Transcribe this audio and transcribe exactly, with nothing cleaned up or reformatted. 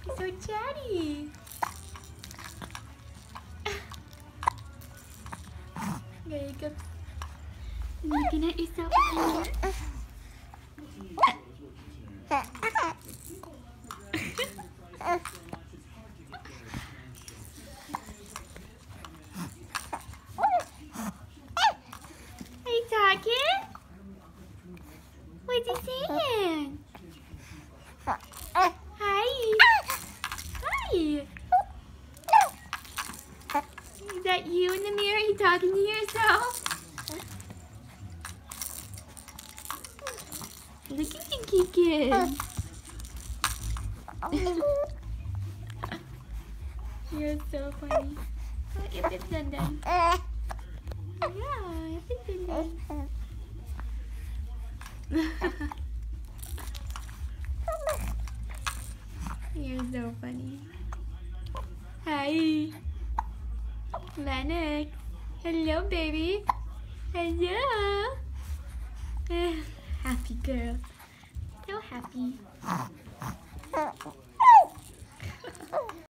He's so chatty. There you go. Looking at yourself. Are you talking? What's he saying? Hi. Hi. Is that you in the mirror? Are you talking to yourself? Look at you, Kikin. You're so funny. Oh, if it's done done. Yeah, if it's done done. You're so funny. Hi. Lennox. Hello, baby. Hello. Happy girl. So happy.